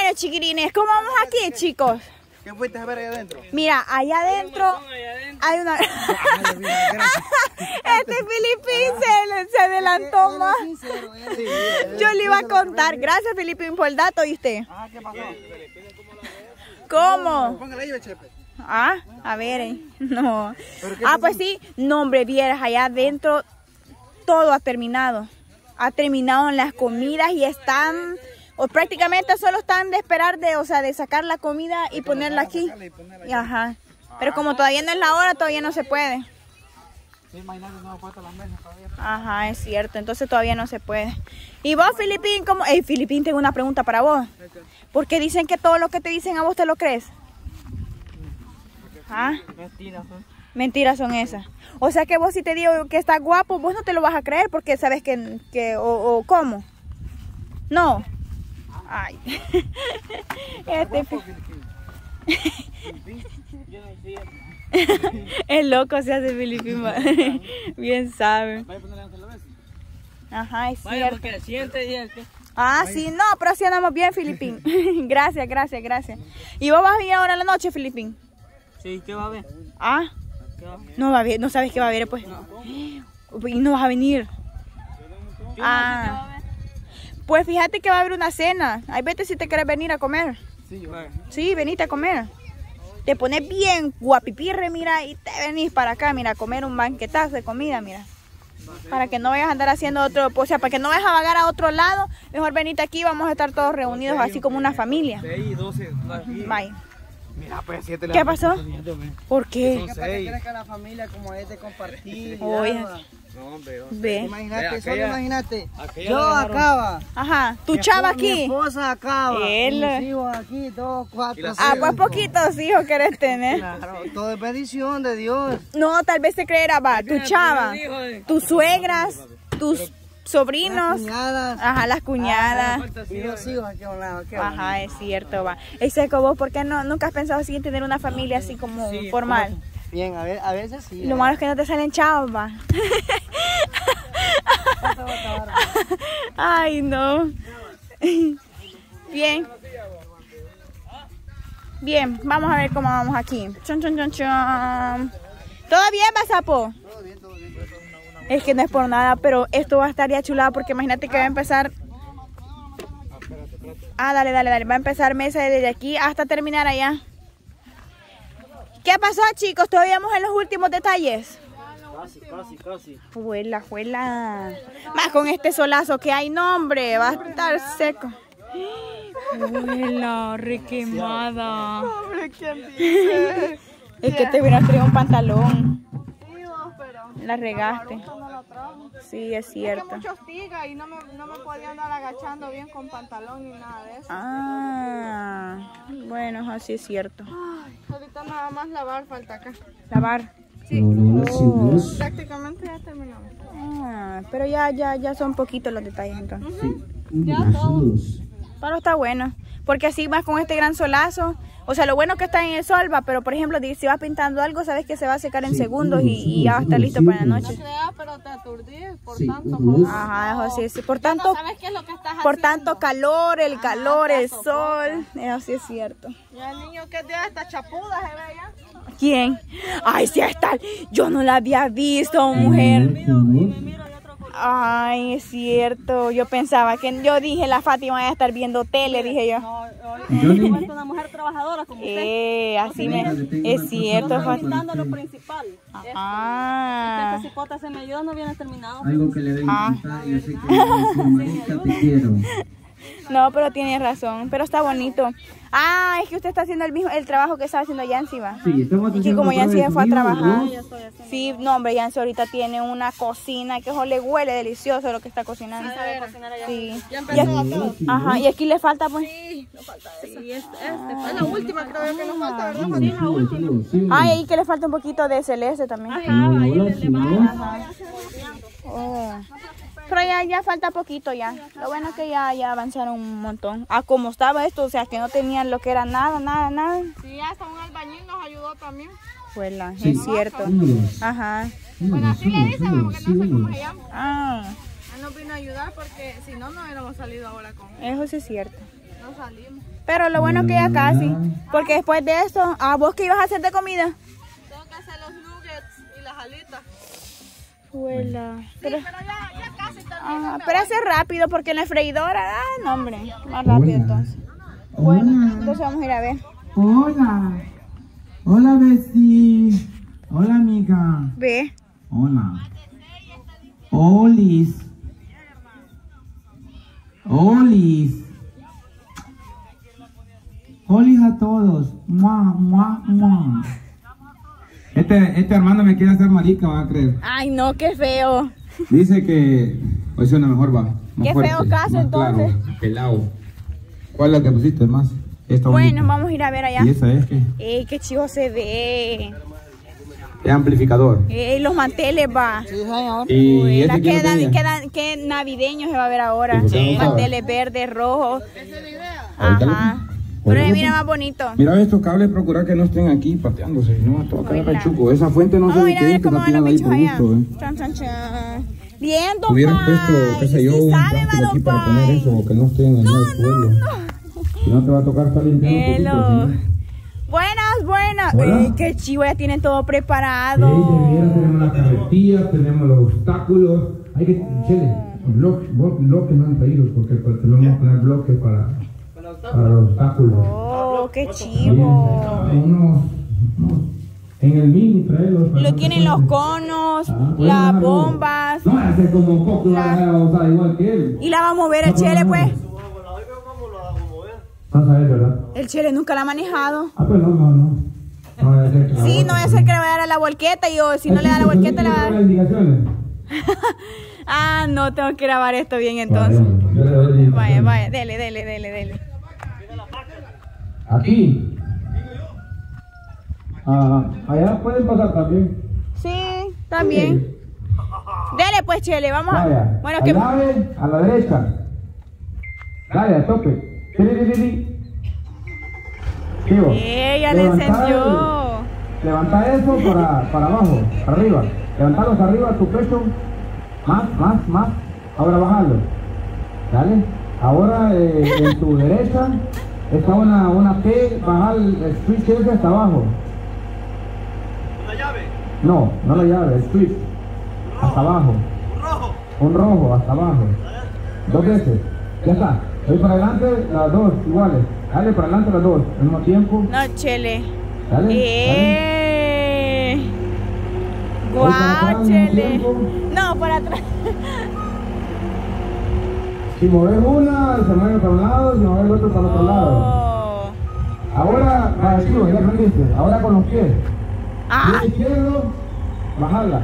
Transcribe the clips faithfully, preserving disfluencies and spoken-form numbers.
Bueno, chiquirines, ¿cómo vamos aquí, chicos? ¿Qué fuiste a ver allá adentro? Mira, allá adentro hay una... Este Filipín se, se adelantó más. Yo le iba a contar. Gracias, Filipín, por el dato, ¿viste? Ah, ¿qué pasó? ¿Cómo? Póngale ahí, Chepe. Ah, a ver, eh. No. Ah, pues sí. No, hombre, vieras, allá adentro todo ha terminado. Ha terminado en las comidas y están... O prácticamente solo están de esperar de, o sea, de sacar la comida y ponerla aquí. Y, ajá. Pero como todavía no es la hora, todavía no se puede. Sí, imagínate, no me falta la mesa todavía. Ajá, es cierto. Entonces todavía no se puede. Y vos, Filipín, ¿cómo? Ey, Filipín, tengo una pregunta para vos. Porque dicen que todo lo que te dicen a vos te lo crees. ¿Ah? Mentiras, ¿no? Mentiras son esas. O sea que vos si te digo que estás guapo, vos no te lo vas a creer porque sabes que, que o, o ¿cómo? No. Ay. Este el loco se hace Filipín. Bien sabe. Ajá, es cierto. Ah, sí, no, pero así andamos bien, Filipín. Gracias, gracias, gracias. ¿Y vos vas a venir ahora en la noche, Filipín? Sí, ¿qué va a haber? Ah, no va a haber, no sabes qué va a haber, pues. No. Y no vas a venir. Ah. Pues fíjate que va a haber una cena. Ahí vete si te quieres venir a comer. Sí, yo. Sí, venite a comer. Te pones bien guapipirre, mira, y te venís para acá, mira, a comer un banquetazo de comida, mira. Para que no vayas a andar haciendo otro, o sea, para que no vayas a vagar a otro lado, mejor venite aquí, vamos a estar todos reunidos así como una familia. Bye. Mira, pues siete. ¿Qué pasó? ¿Por qué? Son seis. Que la familia como es de compartir. Oye. No, hombre, Ve. Imagínate, Ve, solo aquella- imagínate. aquella Yo la dejaron- acaba. Ajá, tu Mi chava esposa- Mi aquí. esposa acaba. Él. Mis hijos aquí, dos, cuatro. Ah, pues cinco. poquitos hijos querés tener. Claro, todo es bendición de Dios. No, tal vez se creerá, va, tu chava, tus suegras, tus sobrinos. Las cuñadas. Ajá, las cuñadas. Y dos hijos aquí a un lado. qué Ajá, es cierto, va. Ese como, ¿por qué no, nunca has pensado así en tener una familia así como Sí, formal? Bien, a, ver, a veces sí. Lo malo es que no te salen chavos, va. Ay, no. Bien. Bien, vamos a ver cómo vamos aquí. Chon, chon, chon, chon. ¿Todo bien, Basapo? Todo bien, todo bien. Es que no es por nada, pero esto va a estar ya chulado porque imagínate que va a empezar... Ah, dale, dale, dale. Va a empezar mesa desde aquí hasta terminar allá. ¿Qué pasó, chicos? Todavía vamos en los últimos detalles. Casi, casi, casi. Juela, juela. Más con este solazo que hay, no, hombre. Va a estar seco. Juela, requemada. Hombre, ¿quién dice? Es que te hubieras traído un pantalón. La regaste. Sí, es cierto. Es que mucho hostiga y no me, no me podía andar agachando bien con pantalón ni nada de eso. Ah, bueno, así es cierto. Ay, ahorita nada más lavar falta acá. Lavar. Sí, Oh. prácticamente ya terminamos. Ah, pero ya, ya, ya son poquitos los detalles entonces. Ya todo. Pero está bueno, porque así vas con este gran solazo. O sea, lo bueno que está en el sol, va, pero por ejemplo, si vas pintando algo, sabes que se va a secar en segundos y, y ya va a estar listo para la No noche. creas, pero te aturdís por tanto color. Ajá, eso sí, sí. Por No tanto, sabes qué es lo que estás por haciendo. tanto calor, el Ajá, calor, te el sofoca. sol, eso sí es cierto. Ya el niño que dio esta chapuda, ¿se ve ya? ¿Quién? Ay, sí, está. Yo no la había visto, mujer. Ay, es cierto. Yo pensaba que yo dije la Fátima va a estar viendo tele, dije yo. No, hoy es una mujer trabajadora como usted. Eh, así me es cierto, Fátima. Dando lo principal. Ah. Este cipote se me ayuda, no viene terminado. Algo que le dé Ah. yo sé que mamita te quiero. No, pero tiene razón, pero está bonito. Ah, es que usted está haciendo el mismo el trabajo que estaba haciendo Yancy, va. Sí, estamos Y que haciendo como otra Yancy vez se fue a sonido, trabajar. ¿no? Sí, no, hombre, Yancy ahorita tiene una cocina que eso le huele delicioso lo que está cocinando. Sí. Ya Y empezó aquí, a todo. ajá, y aquí le falta pues. Sí, nos falta esa. Sí, este, este. Es la última creo yo que nos falta, ¿verdad? Sí, Fátima? sí, sí, sí. Ay, y que le falta un poquito de celeste también. Hola, hola, sí, ¿no? Oh. Pero ya, ya falta poquito ya. Lo bueno es que ya, ya avanzaron un montón. Ah, como estaba esto, o sea, que no tenían lo que era nada, nada, nada. Sí, hasta un albañil nos ayudó también. Fuela, Sí. es cierto. Vámonos, Ajá. Bueno, vámonos, así le dicen, vámonos, porque no sé cómo vámonos. se llama. Ah, Él nos vino a ayudar porque si no, no hubiéramos salido ahora con él. eso sí es cierto. No no salimos. Pero lo bueno que ya casi. Porque después de eso, ¿a vos qué ibas a hacer de comida? Tengo que hacer los nuggets y las alitas. Huela. Pero, Pero ya, ya casi terminé. ah, pero hace rápido porque en la freidora, ah, no hombre, más rápido entonces. Bueno, entonces vamos a ir a ver. Hola. Hola, Bessie. Hola, amiga. Ve. Hola. Olis. Olis. Olis a todos. Mua, mua, mua. Este, este hermano me quiere hacer marica, va a creer. Ay, no, qué feo. Dice que hoy suena mejor, va. Más Qué fuerte, feo caso, más entonces. Claro, pelado. ¿Cuál es la que pusiste más? Esta Bueno, bonita. vamos a ir a ver allá. ¿Y esa es qué? Ey, qué chivo se ve. Es amplificador. Ey, los manteles va. Sí, señor. Y Huela, ese qué, que no navi- tenía. qué na- qué navideño se va a ver ahora. Sí, porque no Manteles verdes, rojos. Ahorita lo- Ajá. ahorita Pero lo- mira más bonito. Mira estos cables, procurar que no estén aquí pateándose, no, todo acá Hola. cachuco. Esa fuente no sé Vamos a de ir a qué ver es que cómo está van los tirada ahí bichos por allá. gusto, eh. Chan, chan, chan. Bien, don Hubieran Pai. puesto, qué sé yo, Sí un sabe, plástico va, aquí don para poner Pai. eso, que no estén en el suelo. Si no te va a tocar estar limpiando un Hello. poquito. ¿Sí? Buenas, buenas. Hola. Ey, qué chivo, ya tienen todo preparado. tenemos las carretillas, tenemos los obstáculos. Hay que, Chele, bloques, bloques no han traído porque tenemos que poner bloques para, para los obstáculos. Oh, qué chivo. Unos, unos, en el mini traerlos. Lo tienen los conos, Ah, pues, las no, bombas. No, hace como poco La- la a usar igual que él. Y la va a mover el Chele, pues. Vas a ver, ¿verdad? El Chele nunca la ha manejado. Ah, pues no, no, no. No vaya a ser que la Sí, bote. no voy a hacer que le vaya a dar a la volqueta y o si no le da la volqueta le va a ¿Las dar. indicaciones? Ah, no, tengo que grabar esto bien entonces. Vale, yo le doy Vaya, indicaciones. vaya, dele, dele, dele, dele. Aquí. Ah, allá pueden pasar también. Sí, también. Dele pues, Chele, vamos a... Vaya. Bueno, Al que... ave, a la derecha. Dale, a tope. Tiri, tiri, tiri. Sigo. Ella le Levantar encendió. el- Levanta eso para, para abajo, para arriba. Levantarlos arriba, tu pecho. Más, más, más. Ahora bajalo. Dale. Ahora eh, en tu derecha está una, una P, bajar el switch ese hasta abajo. ¿La llave? No, no la llave, el switch. Hasta abajo. ¿Un rojo? Un rojo hasta abajo. Dos veces. Ya está. Voy para adelante las dos iguales. Dale para adelante las dos al mismo tiempo. No, Chele. Dale. dale. Eh. Voy para atrás Guau, al mismo Chele. tiempo. No, para atrás. Si mueves una, se mueve para un lado, si mueves el otro para el otro lado. Oh. Ahora, va, sí, ya aprendiste. Ahora con los pies. Ah, Pie izquierdo, bajarla.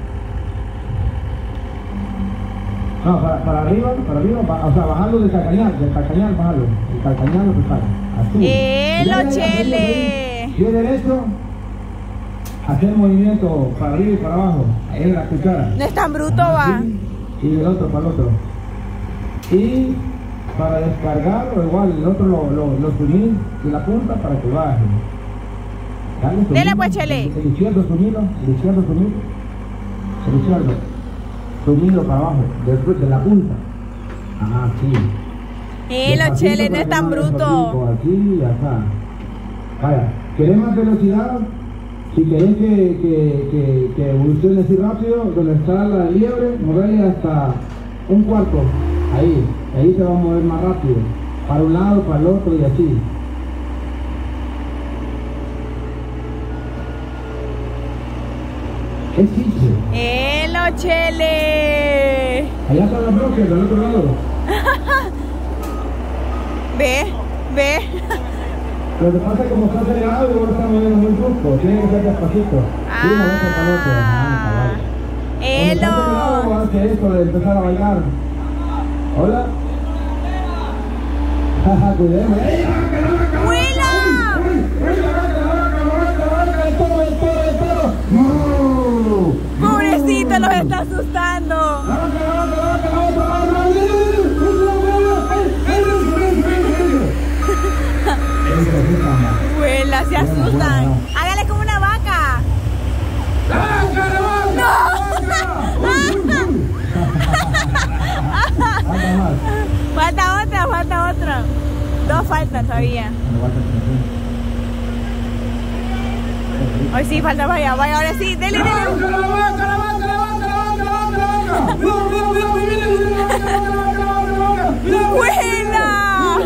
No, para, para arriba, para arriba, ba- o sea, bajarlo del calcañal, del calcañal, bajarlo. El calcañal lo prepara. Así. ¡Elo, Dale, dale, Chele! dale. Pie derecho, hacer movimiento para arriba y para abajo. Ahí en la cuchara. no es tan bruto, va. Así, y del otro para el otro. Y para descargarlo, igual, el otro lo, lo, lo sumís de la punta para que baje. Dale, Dele, sumilo. pues, Chele. El izquierdo sumilo, el izquierdo sumilo. El izquierdo. Sumido para abajo, de, de la punta. Ajá, sí. ¡Elo, Despacito Chele! No para es que tan no haga bruto. sorbico, Aquí y acá. Vaya, ¿querés más velocidad? Si querés que, que, que, que evolucione así rápido, donde está la liebre, moverle hasta un cuarto. Ahí, ahí se va a mover más rápido. Para un lado, para el otro y así. Es chiste. ¡Elo, Chele! Allá están los bloques del otro lado. Ve, ve. Lo que pasa es que como está acelerado y luego está moviendo muy brusco. Tiene que ser despacito. Sí, moverse para el otro. Ah, cabal. Cuando está acelerado, ¡Elo! hace esto de empezar a bailar. Hola. Jaja, cuidemos. ¡Ey, arranca, arranca! ¡Huela! ¡Uy, uy, arranca, arranca, arranca, arranca! ¡El toro, el toro, el toro! ¡No! Pobrecito, los está asustando. ¡Arranca, arranca, arranca! ¡La otra, la otra! ¡Ey, ey, ey, ey, ey, ey! Huela, se asustan. Hágale como una vaca. Falta otra, falta otra. Dos faltan todavía. Hoy sí, falta, vaya, vaya, ahora sí, dele, dele. ¡Buena!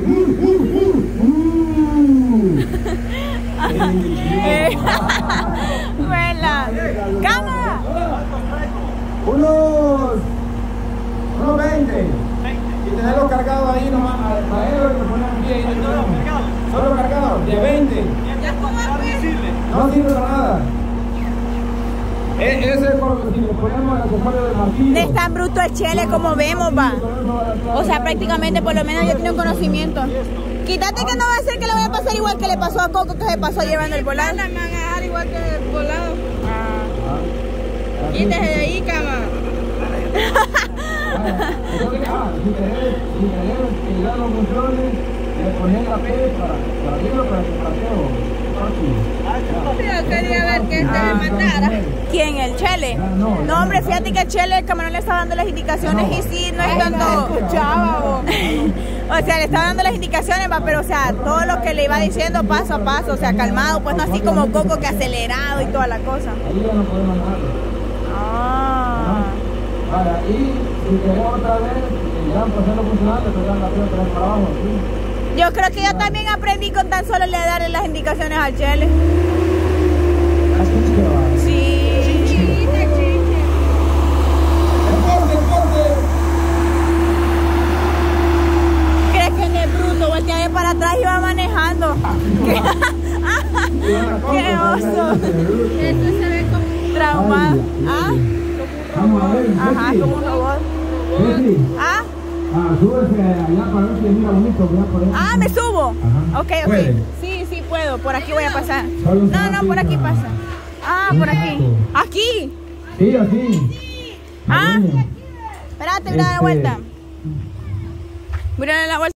¡Buena! ¡Cámara! Unos, unos veinte. Y tenerlo cargado ahí nomás. A él lo ponemos aquí ahí. Solo cargado, de veinte. No sirve para nada. Ese es por si le ponemos el accesorio del martillo. No es tan bruto el chele como vemos, va. O sea, prácticamente por lo menos ya tiene un conocimiento. Quítate que no va a ser que le vaya a pasar igual que le pasó a Coco, que se pasó llevando el volado. Me van a dejar igual que el volado. Quítese de ahí, cama. Ah, si querés, si querés que ya no funcione, le pones la P para para arriba para que plateo. Yo quería ver que este me matara. ¿Quién? ¿El chele? No, hombre, fíjate que el chele, el camarón le está dando las indicaciones y sí, no es tanto. Escuchaba, vos. O sea, le estaba dando las indicaciones, va, pero o sea, todo lo que le iba diciendo paso a paso, o sea, calmado, pues no así como Coco que acelerado y toda la cosa. Ahí ya no podemos nada. Ah. Vaya, y si querés otra vez, ya para hacerlo funcionar, te pegan la P otra vez para abajo, ¿sí? Yo creo que yo también aprendí con tan solo le darle las indicaciones al chele. Así que va. Sí. Chiquita, chiquita. ¡Deporte, deporte! ¿Crees que no es bruto? Voltea de para atrás y va manejando. ¿Qué, ¿Qué oso? Esto se ve como Traumado. ¿Ah? Vamos a ver, Ajá, Betty. como un robot. Betty. ¿Ah? Ah, súbese allá para ver si mira bonito, ya por ahí. Ah, ¿me subo? Ajá. Ok, ok. ¿Puede? Sí, sí puedo. Por aquí voy a pasar. Solo un No, no, por aquí ratito. pasa. Ah, por aquí. ¿Aquí? Sí, así. Ah. Ahí. Espérate, mira la Este- vuelta. Mira la vuelta.